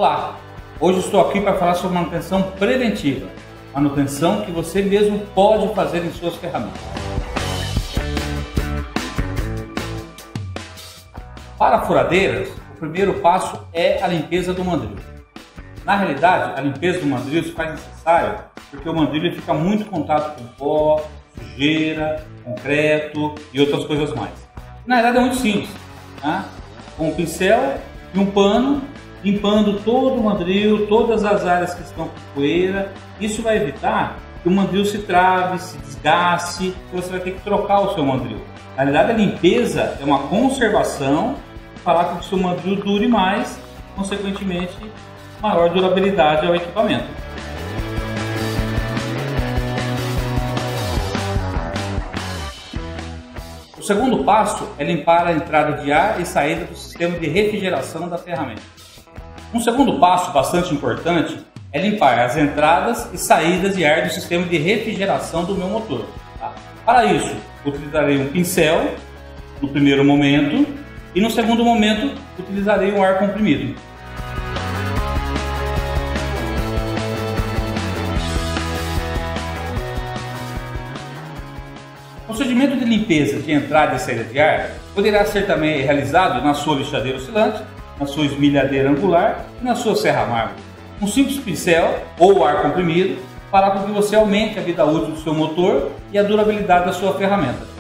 Olá, hoje estou aqui para falar sobre manutenção preventiva, manutenção que você mesmo pode fazer em suas ferramentas. Para furadeiras, o primeiro passo é a limpeza do mandril. Na realidade, a limpeza do mandril se faz necessário porque o mandril fica muito em contato com pó, sujeira, concreto e outras coisas mais. Na realidade é muito simples, tá? Com um pincel e um pano, limpando todo o mandril, todas as áreas que estão com poeira. Isso vai evitar que o mandril se trave, se desgaste, e você vai ter que trocar o seu mandril. Na realidade, a limpeza é uma conservação para que o seu mandril dure mais, consequentemente, maior durabilidade ao equipamento. O segundo passo é limpar a entrada de ar e saída do sistema de refrigeração da ferramenta. Um segundo passo bastante importante é limpar as entradas e saídas de ar do sistema de refrigeração do meu motor. Tá? Para isso, utilizarei um pincel no primeiro momento e no segundo momento utilizarei um ar comprimido. O procedimento de limpeza de entrada e saída de ar poderá ser também realizado na sua lixadeira oscilante, na sua esmerilhadeira angular e na sua serra mármore. Um simples pincel ou ar comprimido fará com que você aumente a vida útil do seu motor e a durabilidade da sua ferramenta.